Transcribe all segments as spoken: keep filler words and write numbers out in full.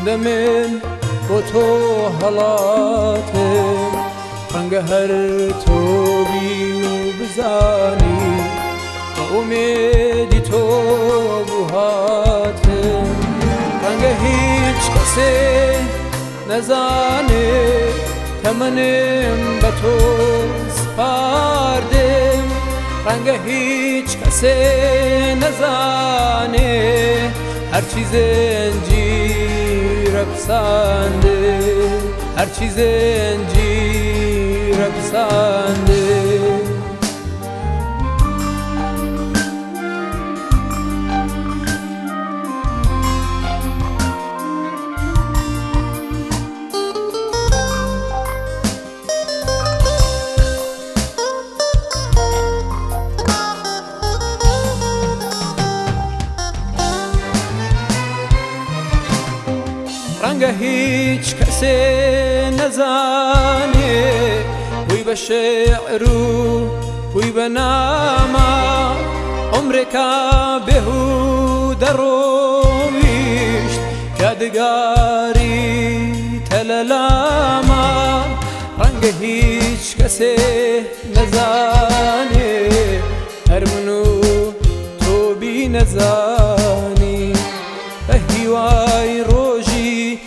چنده من با تو حالاتم رنگ هر تو بی بزانی و امیدی تو بوهاتم رنگ هیچ کسی نزانه تمنم به تو سپردم رنگ هیچ کسی نزانه هر چیز انجیر پسنده هر چیز انجیر پسنده رنگ هیچ کسی نزانه بوی به شعر و بوی به نامه عمر که بهوده رویشت یادگاری تلالامه رنگ هیچ کسی نزانه هر منو تو بی نزانی به هیوای روژی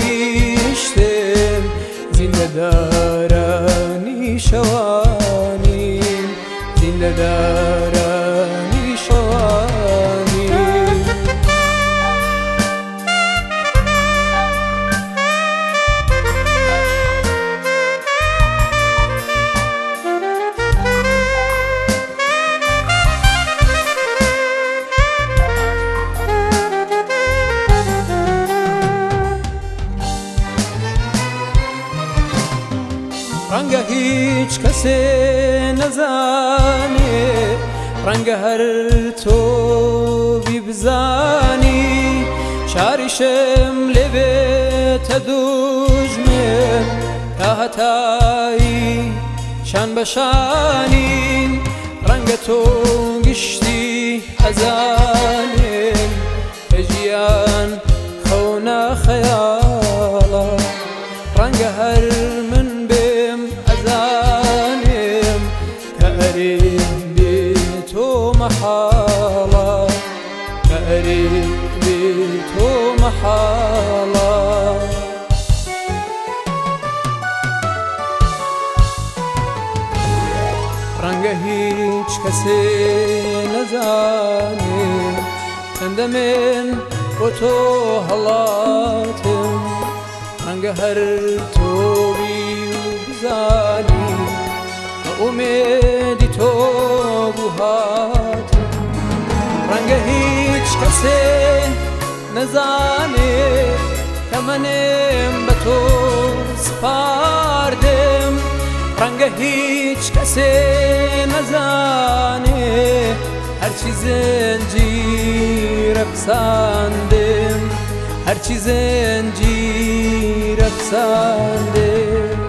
گیشتم زنده دارانی شوانیم زنده دارانی شوانیم رنگ هیچ کسی نزانه رنگ هر تو بی بزانی شارشم لبت دوجمن تا هتایی شان بشانین رنگ تو گشتی ازانین هجیان خونا خیالا رنگ هر من قريب بيتو محالة قريب بيتو محالة رنگ هیچ کسی نزانه چنده من با تو حالاتم رنگ هر تو بی بزانی امیدی تو بوهات رنگ هیچ کسی نزانه تمنم به تو سپردم رنگ هیچ کسی نزانه هر چیز انجیر پسندم هر چیز انجیر پسندم